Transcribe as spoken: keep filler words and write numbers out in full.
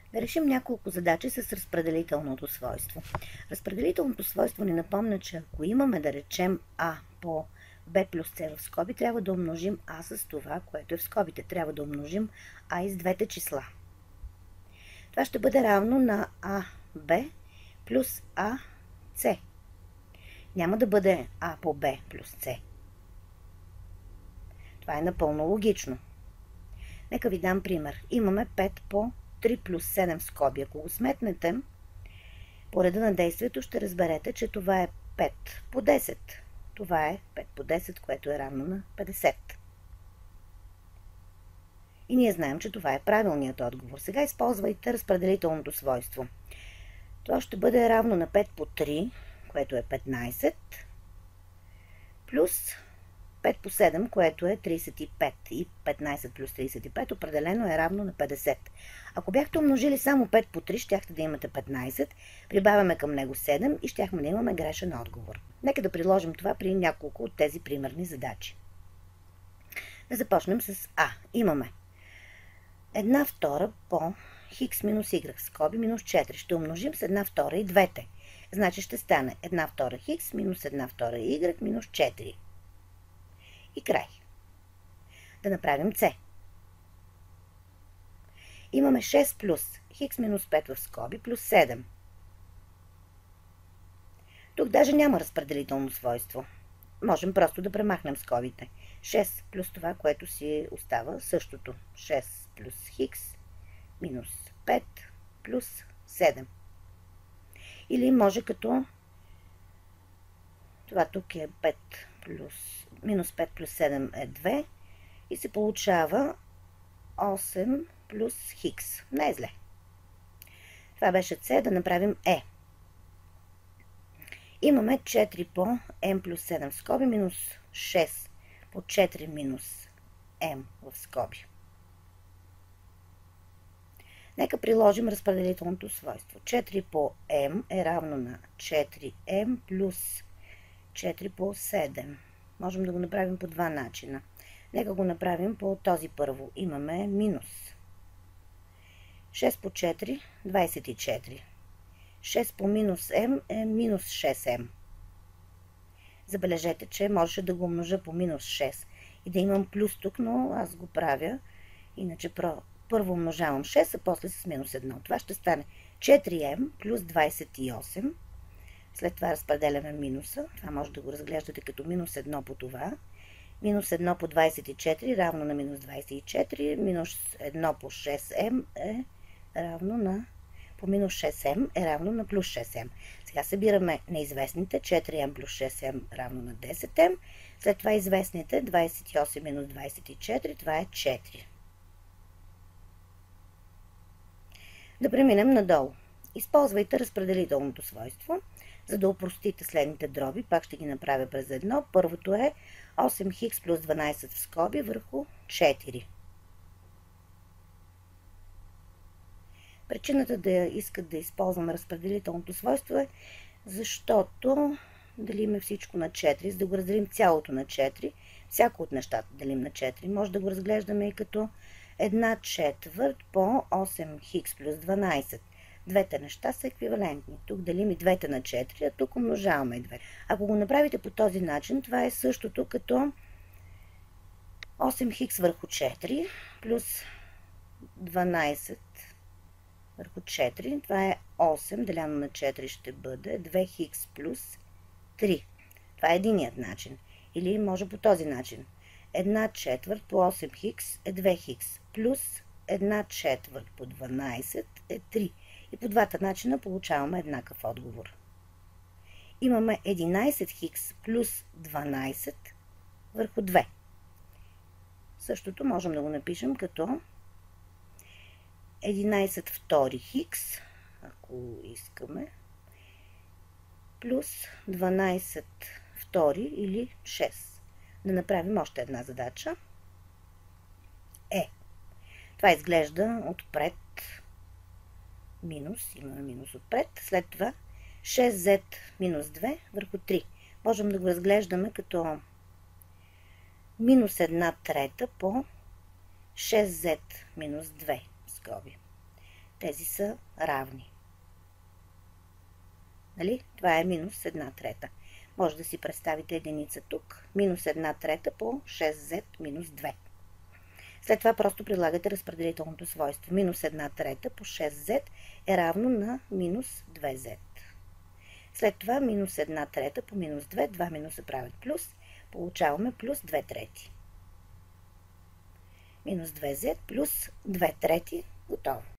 Да решим няколко задачи с разпределителното свойство. Разпределителното свойство ни напомня, че ако имаме, да речем, А по Б плюс С в скоби, трябва да умножим А с това, което е в скобите. Трябва да умножим А из двете числа. Това ще бъде равно на А Б плюс А С. Няма да бъде А по Б плюс С. Това е напълно логично. Нека ви дам пример. Имаме пет по три плюс седем в скоби. Ако го сметнете по реда на действието, ще разберете, че това е пет по десет. Това е пет по десет, което е равно на петдесет. И ние знаем, че това е правилният отговор. Сега използвайте разпределителното свойство. Това ще бъде равно на пет по три, което е петнайсет, плюс пет по седем, което е трийсет и пет. И петнайсет плюс трийсет и пет определено е равно на петдесет. Ако бяхте умножили само пет по три, щяхте да имате петнайсет. Прибавяме към него седем и щяхме да имаме грешен отговор. Нека да приложим това при няколко от тези примерни задачи. Да започнем с А. Имаме една втора по хикс минус y в скоби минус четири. Ще умножим с една втора и двете. Значи ще стане една втора хикс минус една втора y минус четири. И край. Да направим С. Имаме шест плюс хикс минус пет в скоби плюс седем. Тук даже няма разпределително свойство. Можем просто да премахнем скобите. шест плюс това, което си остава същото. шест плюс хикс минус пет плюс седем. Или може като това тук е пет плюс минус пет плюс седем е две и се получава осем плюс хикс. Не е зле. Това беше С, да направим Е. Имаме четири по М плюс седем в скоби минус шест по четири минус М в скоби. Нека приложим разпределителното свойство. четири по М е равно на четири М плюс четири по седем. Можем да го направим по два начина. Нека го направим по този първо. Имаме минус. шест по четири, двайсет и четири. шест по минус М е минус шест М. Забележете, че можеше да го умножа по минус шест и да имам плюс тук, но аз го правя. Иначе първо умножавам шест, а после с минус едно. Това ще стане четири М плюс двайсет и осем. След това разпределяме минуса. Това може да го разглеждате като минус едно по това. Минус едно по двайсет и четири равно на минус двайсет и четири. Минус едно по шест М е равно на по минус шест М е равно на плюс шест М. Сега събираме неизвестните. четири М плюс шест М равно на десет М. След това известните двайсет и осем минус двайсет и четири. Това е четири. Да преминем надолу. Използвайте разпределителното свойство, за да опростите следните дроби. Пак ще ги направя през едно. Първото е осем хикс плюс дванайсет в скоби върху четири. Причината да искат да използваме разпределителното свойство е, защото делиме всичко на четири, за да го разделим цялото на четири. Всяко от нещата делим на четири. Може да го разглеждаме и като една четвърт по осем хикс плюс дванайсет. Двете неща са еквивалентни. Тук делим и двете на четири, а тук умножаваме и двете. Ако го направите по този начин, това е същото като осем хикс върху четири плюс дванайсет върху четири. Това е осем, деляно на четири ще бъде две хикс плюс три. Това е единият начин. Или може по този начин. една четвърт по осем хикс е две хикс плюс една четвърт по дванайсет е три. И по двата начина получаваме еднакъв отговор. Имаме единайсет хикс плюс дванайсет върху две. Същото можем да го напишем като единайсет втори хикс, ако искаме, плюс дванайсет втори или шест. Да направим още една задача. Е. Това изглежда отпред. Минус, имаме минус отпред. След това шест зет минус две върху три. Можем да го разглеждаме като минус една трета по шест зет минус две скоби. тези са равни. Нали? Това е минус една трета. Може да си представите единица тук. Минус една трета по шест зет минус две. След това просто прилагате разпределителното свойство. Минус една трета по шест зет е равно на минус две зет. След това минус една трета по минус две, два минуса правят плюс. Получаваме плюс две трети. Минус две зет плюс две трети. Готово.